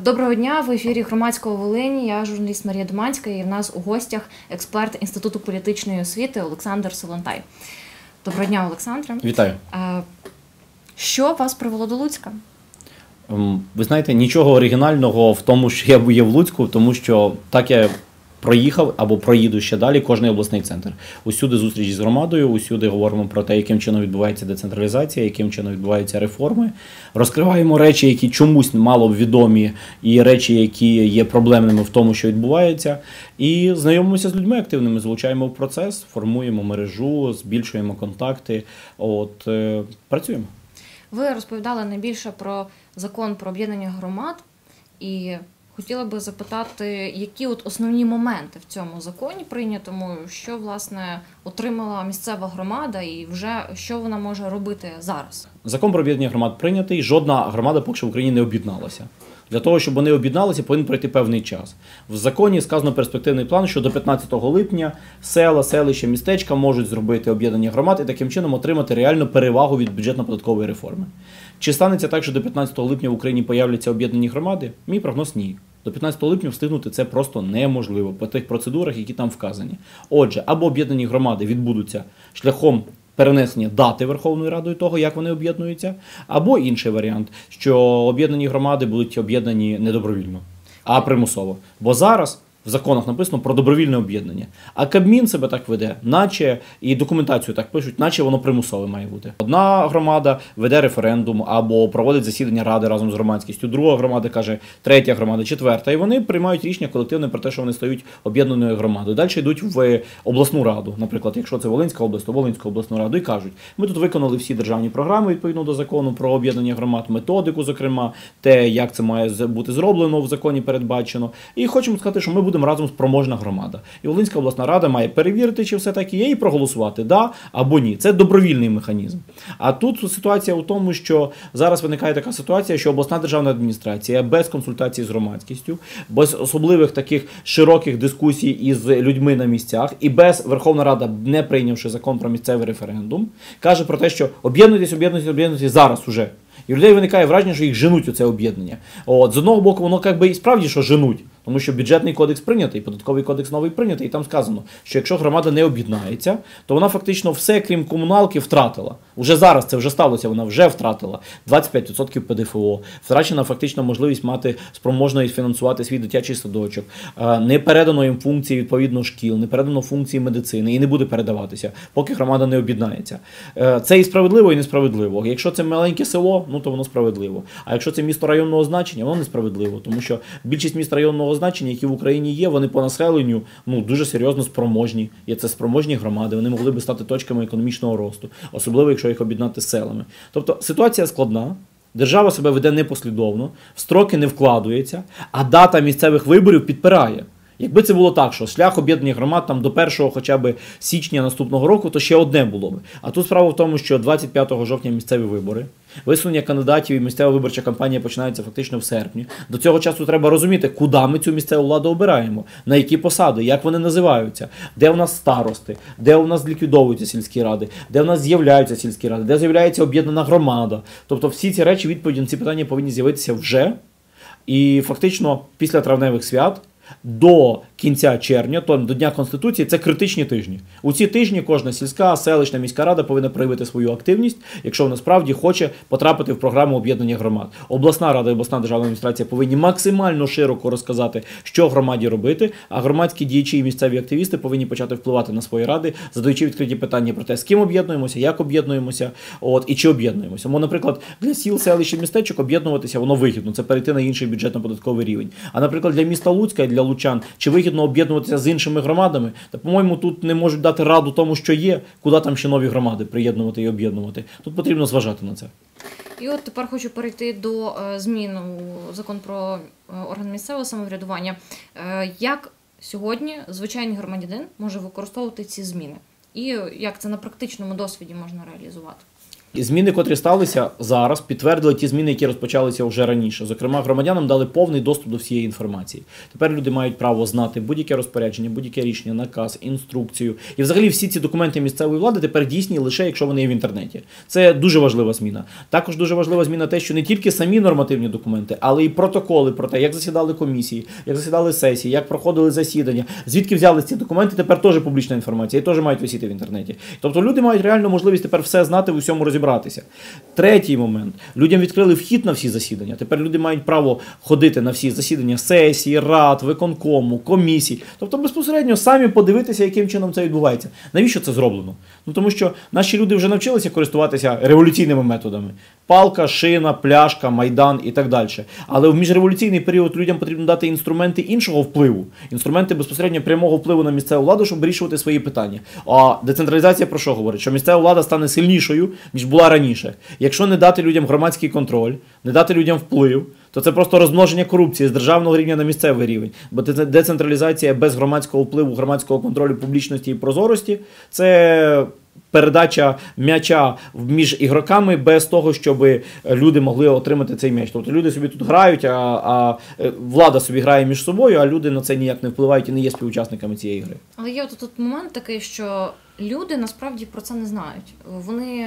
Доброго дня, в ефірі Громадського Волинь. Я журналіст Марія Доманська, і в нас у гостях експерт Інституту політичної освіти Олександр Солонтай. Доброго дня, Олександре. Вітаю. Що вас привело до Луцька? Ви знаєте, нічого оригінального в тому, що я є в Луцьку, тому що так я проїхав або проїду ще далі кожний обласний центр. Усюди зустрічі з громадою, усюди говоримо про те, яким чином відбувається децентралізація, яким чином відбуваються реформи. Розкриваємо речі, які чомусь мало відомі, і речі, які є проблемними в тому, що відбувається. І знайомимося з людьми активними, залучаємо в процес, формуємо мережу, збільшуємо контакти, працюємо. Ви розповідали найбільше про закон про об'єднання громад, і хотіла би запитати, які основні моменти в цьому законі прийнятому, що, власне, отримала місцева громада і вже що вона може робити зараз? Закон про об'єднання громад прийнятий, жодна громада поки що в Україні не об'єдналася. Для того, щоб вони об'єдналися, повинен пройти певний час. В законі сказано перспективний план, що до 15 липня села, селища, містечка можуть зробити об'єднання громад і таким чином отримати реальну перевагу від бюджетно-податкової реформи. Чи станеться так, що до 15 липня в Україні появляться об'єднані громади? Мій прогноз – ні. До 15 липня встигнути це просто неможливо по тих процедурах, які там вказані. Отже, або об'єднані громади відбудуться шляхом перенесення дати Верховною Радою того, як вони об'єднуються, або інший варіант, що об'єднані громади будуть об'єднані не добровільно, а примусово. Бо зараз в законах написано про добровільне об'єднання. А Кабмін себе так веде, наче, і документацію так пишуть, наче воно примусове має бути. Одна громада веде референдум або проводить засідання ради разом з громадськістю, друга громада каже, третя громада, четверта. І вони приймають рішення колективне про те, що вони стають об'єднаною громадою. Далі йдуть в обласну раду, наприклад, якщо це Волинська область, то Волинську обласну раду, і кажуть, ми тут виконали всі державні програми відповідно до закону про об'єднання громад, методику, зокрема, те, як це має бути зроблено в законі передбачено. І хочемо сказати, що ми будемо разом спроможна громада. І Волинська обласна рада має перевірити, чи все так є, і проголосувати да або ні. Це добровільний механізм. А тут ситуація у тому, що зараз виникає така ситуація, що обласна державна адміністрація без консультації з громадськістю, без особливих таких широких дискусій із людьми на місцях і без Верховна Рада, не прийнявши закон про місцевий референдум, каже про те, що об'єднуйтесь зараз уже. І у людей виникає враження, що їх женуть у це об'єднання. З одного боку, воно і справді, що женуть, тому що бюджетний кодекс прийнятий, податковий кодекс новий прийнятий, і там сказано, що якщо громада не об'єднається, то вона фактично все, крім комуналки, втратила. Уже зараз це вже сталося, вона вже втратила 25% ПДФО, втрачена фактично можливість мати спроможність фінансувати свій дитячий садочок, не передано їм функції відповідно шкіл, не передано функції медицини і не буде передаватися, поки громада не об'єднається. Це і справедливо, і несправедливо. Якщо це маленьке село, то воно справедливо. А якщо це місто районного значення, воно несправедливо, тому що більшість міст районного значення, які в Україні є, вони по населенню дуже серйозно спроможні. Є це спроможні громади, вони могли би стати точками економічного росту, особливо якщо їх об'єднати з селами. Тобто ситуація складна, держава себе веде непослідовно, в строки не вкладується, а дата місцевих виборів підпирає. Якби це було так, що шлях об'єднання громад до 1 хоча б січня наступного року, то ще одне було б. А тут справа в тому, що 25 жовтня місцеві вибори, висунення кандидатів і місцева виборча кампанія починається фактично в серпні. До цього часу треба розуміти, куди ми цю місцеву владу обираємо, на які посади, як вони називаються, де в нас старости, де у нас ліквідовуються сільські ради, де в нас з'являються сільські ради, де з'являється об'єднана громада. Тобто всі ці речі, відповіді на ці питання повинні з'явитися вже. І фактично після травневих свят до кінця червня, до Дня Конституції, це критичні тижні. У ці тижні кожна сільська, селищна, міська рада повинна проявити свою активність, якщо вона справді хоче потрапити в програму об'єднання громад. Обласна рада і обласна державна адміністрація повинні максимально широко розказати, що громаді робити, а громадські діячі і місцеві активісти повинні почати впливати на свої ради, задаючи відкриті питання про те, з ким об'єднуємося, як об'єднуємося, і чи об'єднуємося. Наприклад, для сіл, селищ і містечок об'єднуватися воно вигідно, це перейти на інший бюджетно-податковий рівень. А, наприклад, для міста Луцька і для лучан, чи вигідно об'єднуватися з іншими громадами, та, по-моєму, тут не можуть дати раду тому, що є, куди там ще нові громади приєднувати і об'єднувати. Тут потрібно зважати на це. І от тепер хочу перейти до змін у закон про органи місцевого самоврядування. Як сьогодні звичайний громадянин може використовувати ці зміни? І як це на практичному досвіді можна реалізувати? Зміни, котрі сталися зараз, підтвердили ті зміни, які розпочалися вже раніше. Зокрема, громадянам дали повний доступ до всієї інформації. Тепер люди мають право знати будь-яке розпорядження, будь-яке рішення, наказ, інструкцію. І взагалі всі ці документи місцевої влади тепер дійсні лише якщо вони є в інтернеті. Це дуже важлива зміна. Також дуже важлива зміна те, що не тільки самі нормативні документи, але й протоколи про те, як засідали комісії, як засідали сесії, як проходили засідання, звідки взяли ці документи, тепер теж публічна інформація і теж мають висіти в інтернеті. Тобто люди мають реальну можливість тепер все знати, в усьому розібратися. Третій момент. Людям відкрили вхід на всі засідання. Тепер люди мають право ходити на всі засідання сесії, рад, виконкому, комісій. Тобто безпосередньо самі подивитися, яким чином це відбувається. Навіщо це зроблено? Ну тому що наші люди вже навчилися користуватися революційними методами. Палка, шина, пляшка, майдан і так далі. Але в міжреволюційний період людям потрібно дати інструменти іншого впливу, інструменти безпосередньо прямого впливу на місцеву владу, щоб вирішувати свої питання. А децентралізація про що говорить? Що місцева влада стане сильнішою, ніж була раніше. Якщо не дати людям громадський контроль, не дати людям вплив, то це просто розмноження корупції з державного рівня на місцевий рівень. Бо децентралізація без громадського впливу, громадського контролю, публічності і прозорості – це передача м'яча між ігроками без того, щоб люди могли отримати цей м'яч. Тобто люди собі тут грають, а влада собі грає між собою, а люди на це ніяк не впливають і не є співучасниками цієї гри. Але є тут момент такий, що люди насправді про це не знають. Вони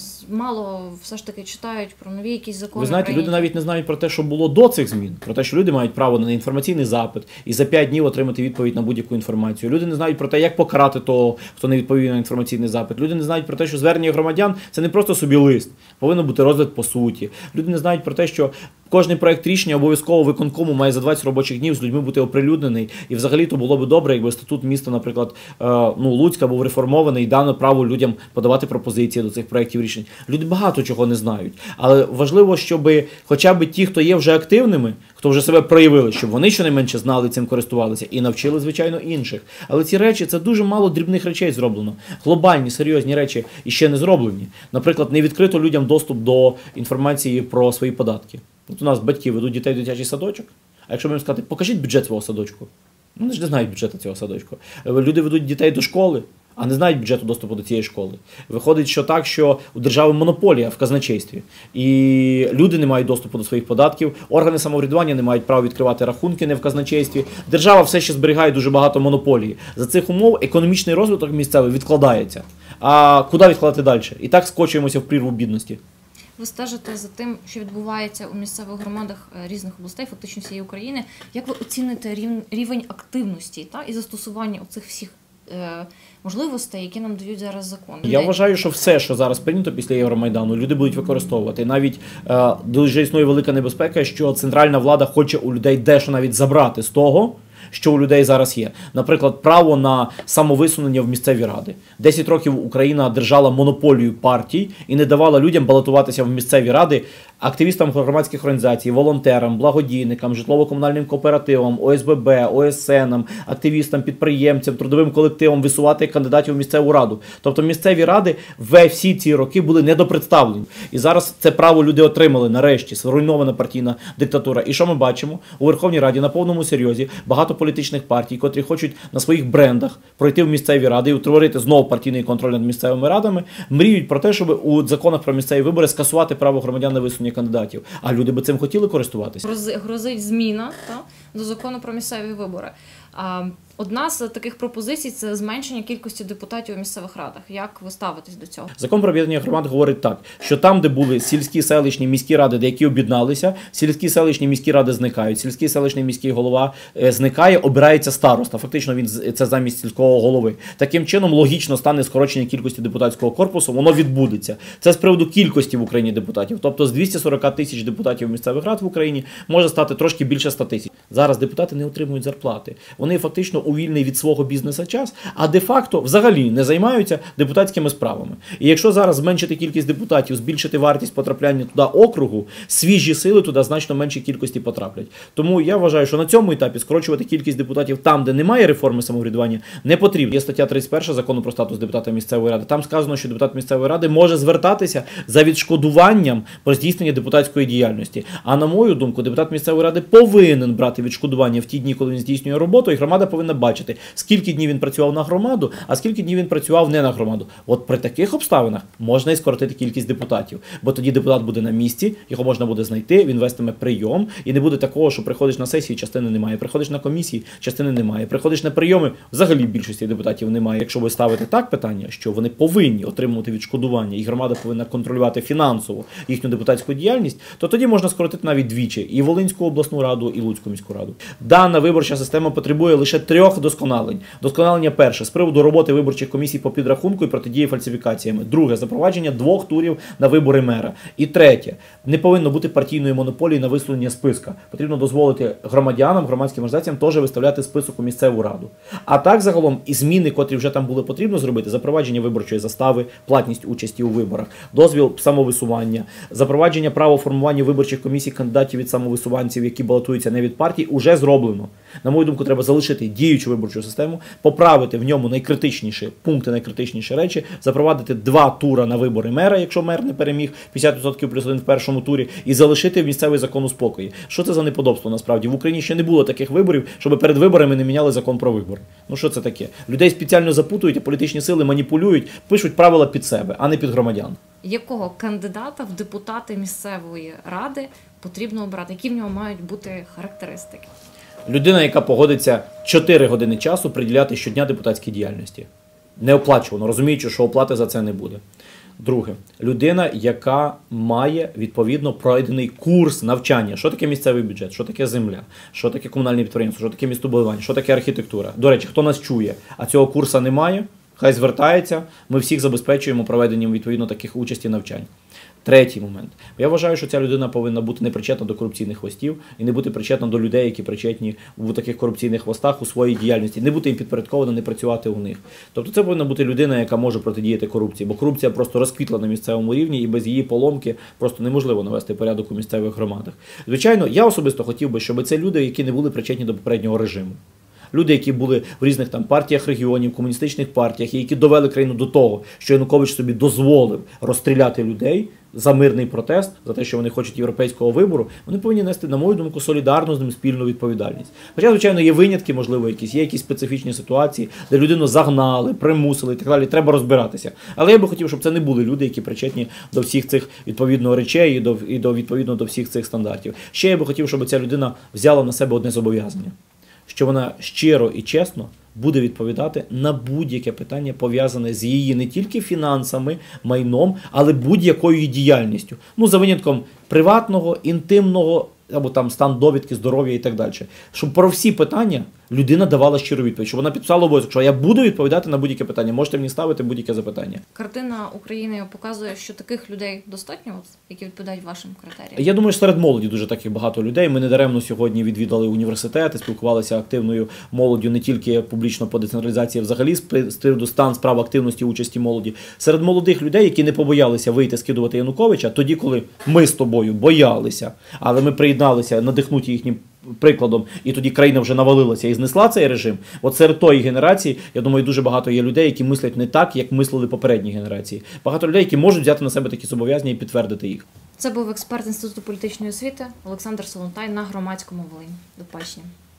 мало все ж таки читають про нові якісь закони. Ви знаєте, люди навіть не знають про те, що було до цих змін, про те, що люди мають право на інформаційний запит і за 5 днів отримати відповідь на будь-яку інформацію. Люди не знають про те, як покарати того, хто не відповів на інформаційний запит. Люди не знають про те, що звернення громадян – це не просто собі лист, повинен бути розгляд по суті. Люди не знають про те, що кожний проєкт рішення обов'язково виконкому має за 20 робочих днів з людьми бути оприлюднений. І взагалі-то було б добре, якби статут міста, наприклад, Луцька був реформований і дано право людям подавати пропозиції до цих проєктів рішень. Люди багато чого не знають. Але важливо, щоб хоча б ті, хто є вже активними, хто вже себе проявили, щоб вони щонайменше знали, цим користувалися і навчили, звичайно, інших. Але ці речі, це дуже мало дрібних речей зроблено. Глобальні, серйозні речі іще не зроблені. Наприклад, не відкрито людям доступ до інформації про свої податки. От у нас батьки ведуть дітей в дитячий садочок, а якщо ми їм сказати, покажіть бюджет свого садочку, вони ж не знають бюджету цього садочку. Люди ведуть дітей до школи, а не знають бюджету доступу до цієї школи. Виходить, що так, що у держави монополія в казначействі. І люди не мають доступу до своїх податків, органи самоврядування не мають права відкривати рахунки не в казначействі. Держава все ще зберігає дуже багато монополії. За цих умов економічний розвиток місцевий відкладається. А куди відкладати далі? І так скочуємося в прірву бідності. Ви стежите за тим, що відбувається у місцевих громадах різних областей, фактично всієї України. Як ви оціните рівень активності і застосування оцих всіх можливостей, які нам дають зараз закони? Я вважаю, що все, що зараз прийнято після Євромайдану, люди будуть використовувати. Навіть дуже існує велика небезпека, що центральна влада хоче у людей дещо навіть забрати з того, що у людей зараз є. Наприклад, право на самовисунення в місцеві ради. 10 років Україна держала монополію партій і не давала людям балотуватися в місцеві ради, активістам громадських організацій, волонтерам, благодійникам, житлово-комунальним кооперативам, ОСББ, ОСНам, активістам, підприємцям, трудовим колективам висувати кандидатів у місцеву раду. Тобто місцеві ради всі ці роки були недопредставлені. І зараз це право люди отримали нарешті, зруйнована партійна диктатура. І що ми бачимо? У Верховній Раді на повному серйозі багато політичних партій, котрі хочуть на своїх брендах пройти в місцеві ради і утворити знову партійний контроль над місцевими радами, мріють про те, щоб у законах про місцеві вибори скасувати право громадян на висунення кандидатів. А люди би цим хотіли користуватися. Грозить зміна до закону про місцеві вибори. Одна з таких пропозицій – це зменшення кількості депутатів у місцевих радах. Як ви ставитесь до цього? Закон про об'єднання громад говорить так, що там, де були сільські, селищні, міські ради, деякі об'єдналися, сільські, селищні, міські ради зникають, сільський, селищний, міський голова зникає, обирається староста. Фактично він це замість сільського голови. Таким чином логічно стане скорочення кількості депутатського корпусу, воно відбудеться. Це з приводу кількості в Україні депутатів. Тобто з 240 тисяч депутатів місцевих рад в Україні може стати трошки більше 100 тисяч. Зараз депутати не отримують зарплати. Вони фактично у вільний від свого бізнесу час, а де-факто взагалі не займаються депутатськими справами. І якщо зараз зменшити кількість депутатів, збільшити вартість потрапляння туди округу, свіжі сили туди значно меншій кількості потраплять. Тому я вважаю, що на цьому етапі скорочувати кількість депутатів там, де немає реформи самоврядування, не потрібно. Є стаття 31 Закону про статус депутата місцевої ради. Там сказано, що депутат місцевої ради може звертатися за відшкодуванням про здійснення депутатської діяльності. А на мою думку, депутат місцевої ради повинен брати відшкодування в ті дні, коли він здійснює роботу, і громада повинна бачити, скільки днів він працював на громаду, а скільки днів він працював не на громаду. От при таких обставинах можна і скоротити кількість депутатів, бо тоді депутат буде на місці, його можна буде знайти, він вестиме прийом, і не буде такого, що приходиш на сесії, частини немає, приходиш на комісії, частини немає, приходиш на прийоми, взагалі більшості депутатів немає. Якщо ви ставите так питання, що вони повинні отримувати відшкодування, і громада повинна контролювати фінансово їхню депутатську діяльність, то тоді можна скоротити навіть двічі і Волинську обласну раду, і Луцьку міську раду. Дана виборча система потребує лише 3 вдосконалень. Вдосконалення перше – з приводу роботи виборчих комісій по підрахунку і протидії фальсифікаціями. Друге – запровадження 2 турів на вибори мера. І третє – не повинно бути партійної монополії на висунення списка. Потрібно дозволити громадянам, громадським організаціям теж виставляти список у місцеву раду. А так загалом і зміни, котрі вже там були потрібно зробити, запровадження виборчої застави, платність участі у виборах, дозвіл самовисування, запровадження права формування виборчих комісій кандидатів від самовисуванців, які балотуються не від партій, уже зроблено. На мою думку, треба залишити діючу виборчу систему, поправити в ньому найкритичніші пункти, найкритичніші речі, запровадити 2 тура на вибори мера, якщо мер не переміг, 50% плюс 1 в першому турі, і залишити місцевий закон у спокої. Що це за неподобство насправді? В Україні ще не було таких виборів, щоб перед виборами не міняли закон про вибори. Ну що це таке? Людей спеціально запутують, а політичні сили маніпулюють, пишуть правила під себе, а не під громадян. Якого кандидата в депутати місцевої ради потрібно обрати? Які в нього мають бути характеристики? Людина, яка погодиться 4 години часу приділяти щодня депутатській діяльності. Неоплачувано, розуміючи, що оплати за це не буде. Друге. Людина, яка має, відповідно, пройдений курс навчання. Що таке місцевий бюджет, що таке земля, що таке комунальне підприємство, що таке містобудування, що таке архітектура. До речі, хто нас чує, а цього курсу немає, хай звертається, ми всіх забезпечуємо проведенням, відповідно, таких участі навчань. Третій момент. Я вважаю, що ця людина повинна бути не причетна до корупційних хвостів і не бути причетна до людей, які причетні в таких корупційних хвостах у своїй діяльності. Не бути їм підпорядковано, не працювати у них. Тобто це повинна бути людина, яка може протидіяти корупції, бо корупція просто розквітла на місцевому рівні і без її поломки просто неможливо навести порядок у місцевих громадах. Звичайно, я особисто хотів би, щоб це люди, які не були причетні до попереднього режиму. Люди, які були в різних там партіях регіонів, комуністичних партіях, і які довели країну до того, що Янукович собі дозволив розстріляти людей за мирний протест, за те, що вони хочуть європейського вибору, вони повинні нести, на мою думку, солідарну з ним спільну відповідальність. Хоча, звичайно, є винятки, можливо, є якісь специфічні ситуації, де людину загнали, примусили і так далі, треба розбиратися. Але я би хотів, щоб це не були люди, які причетні до всіх цих, відповідно, речей відповідно до всіх цих стандартів. Ще я би хотів, щоб ця людина взяла на себе одне зобов'язання. Що вона щиро і чесно буде відповідати на будь-яке питання, пов'язане з її не тільки фінансами, майном, але будь-якою її діяльністю. Ну, за винятком приватного, інтимного, або там стан довідки, здоров'я і так далі. Щоб про всі питання людина давала щиру відповідь, щоб вона підписала обов'язок, що я буду відповідати на будь-яке питання, можете мені ставити будь-яке запитання. Картина України показує, що таких людей достатньо, які відповідають вашим критеріям? Я думаю, що серед молоді дуже таких багато людей. Ми недаремно сьогодні відвідали університети, спілкувалися активною молоддю не тільки публічно по децентралізації, а взагалі з приводу стан справ активності, участі молоді. Серед молодих людей, які не побоялися вийти скидувати Януковича, тоді, коли ми з тобою боялися, але ми приєдналися, надихнуті їхнім прикладом, і тоді країна вже навалилася і знесла цей режим. От серед тої генерації, я думаю, дуже багато є людей, які мислять не так, як мислили попередні генерації. Багато людей, які можуть взяти на себе такі зобов'язання і підтвердити їх. Це був експерт Інституту політичної освіти Олександр Солонтай на Громадському Волинь. До побачення.